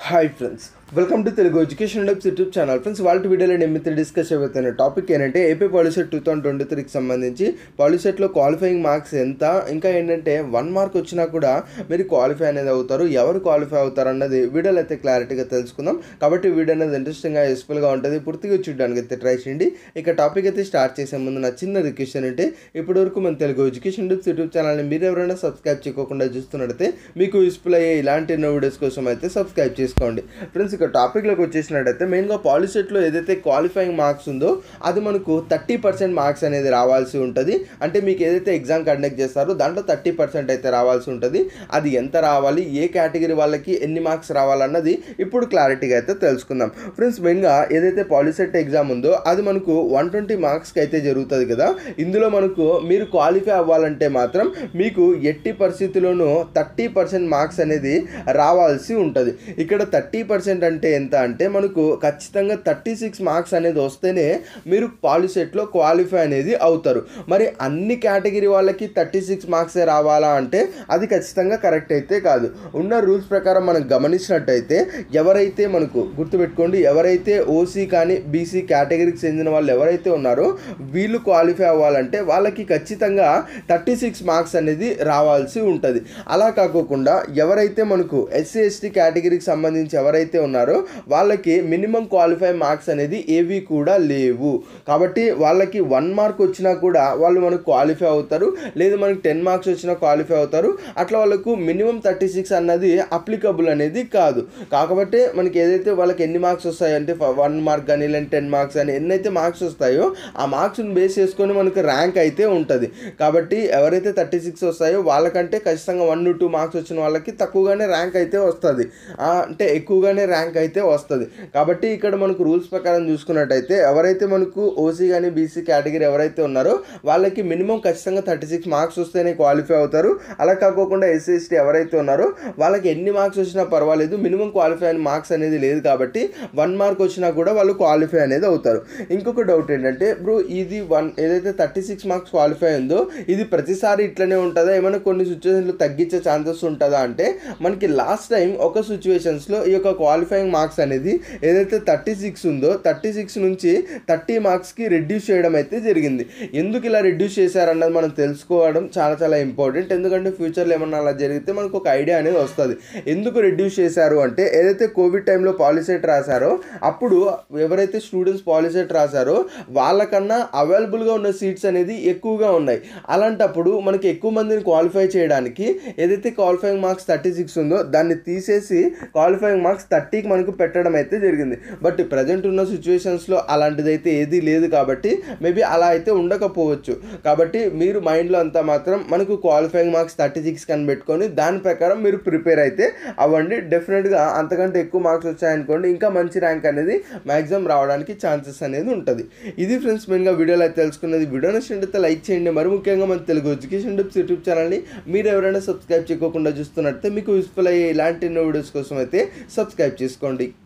Hi friends, welcome to Telugu education depths YouTube channel. Friends, వాళ్ళ వీడియోలో నేను మీతో డిస్కస్ చేయబోతున్న టాపిక్ ఏంటంటే ఏపీ పాలిసెట్ 2023కి సంబంధించి పాలిసెట్లో క్వాలిఫైయింగ్ మార్క్స్ ఎంత, ఇంకా ఏంటంటే 1 మార్క్ వచ్చినా కూడా మీరు క్వాలిఫై అనేది అవుతారు, ఎవరు క్వాలిఫై అవుతారు అన్నది వీడియోలో అయితే క్లారిటీగా తెలుసుకుందాం. కాబట్టి వీడియో అనేది ఇంట్రెస్టింగ్గా యూస్ఫుల్గా ఉంటుంది, పూర్తిగా చూడడానికి అయితే ట్రై చేయండి. ఇక టాపిక్ అయితే స్టార్ట్ చేసే ముందు నా చిన్న రిక్వెస్ట్ ఏంటంటే ఇప్పటివరకు మన తెలుగు ఎడ్యుకేషన్ డెప్స్ యూట్యూబ్ ఛానల్ని మీరు ఎవరైనా సబ్స్క్రైబ్ చేయకుండా చూస్తున్నట్టయితే మీకు యూస్ఫుల్ అయ్యే ఇలాంటి ఎన్నో వీడియోస్ కోసం అయితే సబ్స్క్రైబ్ చేసుకోండి. ఫ్రెండ్స్, ఇక టాపిక్లోకి వచ్చేసినట్టయితే మెయిన్గా పాలిసెట్లో ఏదైతే క్వాలిఫైయింగ్ మార్క్స్ ఉందో అది మనకు 30% మార్క్స్ అనేది రావాల్సి ఉంటుంది. అంటే మీకు ఏదైతే ఎగ్జామ్ కండక్ట్ చేస్తారో దాంట్లో 30% అయితే రావాల్సి ఉంటుంది. అది ఎంత రావాలి, ఏ కేటగిరీ వాళ్ళకి ఎన్ని మార్క్స్ రావాలన్నది ఇప్పుడు క్లారిటీగా అయితే తెలుసుకుందాం. ఫ్రెండ్స్, మెయిన్గా ఏదైతే పాలిసెట్ ఎగ్జామ్ ఉందో అది మనకు 120 మార్క్స్కి అయితే జరుగుతుంది కదా. ఇందులో మనకు మీరు క్వాలిఫై అవ్వాలంటే మాత్రం మీకు ఎట్టి పరిస్థితుల్లోనూ 30% మార్క్స్ అనేది రావాల్సి ఉంటుంది. ఇక్కడ 30% అంటే ఎంత అంటే మనకు ఖచ్చితంగా 36 మార్క్స్ అనేది వస్తేనే మీరు పాలిసెట్లో క్వాలిఫై అనేది అవుతారు. మరి అన్ని కేటగిరీ వాళ్ళకి 36 మార్క్సే రావాలా అంటే అది ఖచ్చితంగా కరెక్ట్ అయితే కాదు. ఉన్న రూల్స్ ప్రకారం మనం గమనించినట్టయితే ఎవరైతే మనకు గుర్తుపెట్టుకోండి, ఎవరైతే ఓసీ కానీ బీసీ కేటగిరీకి చెందిన వాళ్ళు ఎవరైతే ఉన్నారో వీళ్ళు క్వాలిఫై అవ్వాలంటే వాళ్ళకి ఖచ్చితంగా 36 మార్క్స్ అనేది రావాల్సి ఉంటుంది. అలా కాకోకుండా ఎవరైతే మనకు ఎస్సీ ఎస్టీ కేటగిరీకి సంబంధించి ఎవరైతే ఉన్నారో వాళ్ళకి మినిమం క్వాలిఫై మార్క్స్ అనేది ఏవి కూడా లేవు. కాబట్టి వాళ్ళకి 1 మార్క్ వచ్చినా కూడా వాళ్ళు మనకు క్వాలిఫై అవుతారు, లేదు మనకి 10 మార్క్స్ వచ్చినా క్వాలిఫై అవుతారు. అట్లా వాళ్ళకు మినిమం 36 అన్నది అప్లికబుల్ అనేది కాదు. కాకపోతే మనకి ఏదైతే వాళ్ళకి ఎన్ని మార్క్స్ వస్తాయో అంటే 1 మార్క్ కానీ లేదంటే 10 మార్క్స్ కానీ ఎన్నైతే మార్క్స్ వస్తాయో ఆ మార్క్స్ని బేస్ చేసుకొని మనకు ర్యాంక్ అయితే ఉంటుంది. కాబట్టి ఎవరైతే 36 వస్తాయో వాళ్ళకంటే ఖచ్చితంగా 1 to 2 మార్క్స్ వచ్చిన వాళ్ళకి తక్కువగానే ర్యాంక్ అయితే వస్తుంది, అంటే ఎక్కువగానే ర్యాంక్ అయితే వస్తుంది. కాబట్టి ఇక్కడ మనకు రూల్స్ ప్రకారం చూసుకున్నట్టయితే ఎవరైతే మనకు ఓసీ కానీ బీసీ కేటగిరీ ఎవరైతే ఉన్నారో వాళ్ళకి మినిమం ఖచ్చితంగా 36 మార్క్స్ వస్తేనే క్వాలిఫై అవుతారు. అలా కాకోకుండా ఎస్సీ ఎస్టీ ఎవరైతే ఉన్నారో వాళ్ళకి ఎన్ని మార్క్స్ వచ్చినా పర్వాలేదు, మినిమం క్వాలిఫై అయిన మార్క్స్ అనేది లేదు. కాబట్టి 1 మార్క్ వచ్చినా కూడా వాళ్ళు క్వాలిఫై అనేది అవుతారు. ఇంకొక డౌట్ ఏంటంటే బ్రో, ఇది ఏదైతే 36 మార్క్స్ క్వాలిఫై ఉందో ఇది ప్రతిసారి ఇట్లనే ఉంటుందా, ఏమైనా కొన్ని సిచ్యువేషన్లో తగ్గించే ఛాన్సెస్ ఉంటుందా అంటే మనకి లాస్ట్ టైం ఒక సిచ్యువేషన్స్లో ఈ యొక్క క్వాలిఫైయింగ్ మార్క్స్ అనేది ఏదైతే 36 ఉందో 36 నుంచి 30 మార్క్స్కి రెడ్యూస్ చేయడం అయితే జరిగింది. ఎందుకు ఇలా రెడ్యూస్ చేశారన్నది మనం తెలుసుకోవడం చాలా చాలా ఇంపార్టెంట్. ఎందుకంటే ఫ్యూచర్లో ఏమన్నా అలా జరిగితే మనకు ఒక ఐడియా అనేది వస్తుంది. ఎందుకు రెడ్యూస్ చేశారు అంటే ఏదైతే కోవిడ్ టైంలో పాలిసెట్ రాశారో అప్పుడు ఎవరైతే స్టూడెంట్స్ పాలిసెట్ రాశారో వాళ్ళకన్నా అవైలబుల్గా ఉన్న సీట్స్ అనేది ఎక్కువగా ఉన్నాయి. అలాంటప్పుడు మనకి ఎక్కువ మందిని క్వాలిఫై చేయడానికి ఏదైతే క్వాలిఫైయింగ్ మార్క్స్ 36 ఉందో దాన్ని తీసేసి క్వాలిఫైయింగ్ మార్క్స్ 30కి మనకు పెట్టడం అయితే జరిగింది. బట్ ప్రజెంట్ ఉన్న సిచ్యువేషన్స్లో అలాంటిది అయితే ఏది లేదు కాబట్టి మేబీ అలా అయితే ఉండకపోవచ్చు. కాబట్టి మీరు మైండ్లో అంతా మాత్రం మనకు క్వాలిఫైయింగ్ మార్క్స్ 36 కని పెట్టుకొని దాని ప్రకారం మీరు ప్రిపేర్ అయితే అవ్వండి. డెఫినెట్గా అంతకంటే ఎక్కువ మార్క్స్ వచ్చాయనుకోండి ఇంకా మంచి ర్యాంక్ అనేది మ్యాక్సిమం రావడానికి ఛాన్సెస్ అనేది ఉంటుంది. ఇది ఫ్రెండ్స్ మెయిన్గా వీడియోలో అయితే తెలుసుకున్నది. వీడియో నచ్చినట్లయితే లైక్ చేయండి. మరి ముఖ్యంగా మన తెలుగు ఎడ్యుకేషన్ టిప్స్ యూట్యూబ్ ఛానల్ని మీరు ఎవరైనా సబ్స్క్రైబ్ చేయకుండా చూస్తున్నట్లయితే మీకు యూస్ఫుల్ అయ్యే ఇలాంటి ఎన్నో వీడియోస్ కోసం అయితే సబ్స్క్రైబ్ చేసుకోండి.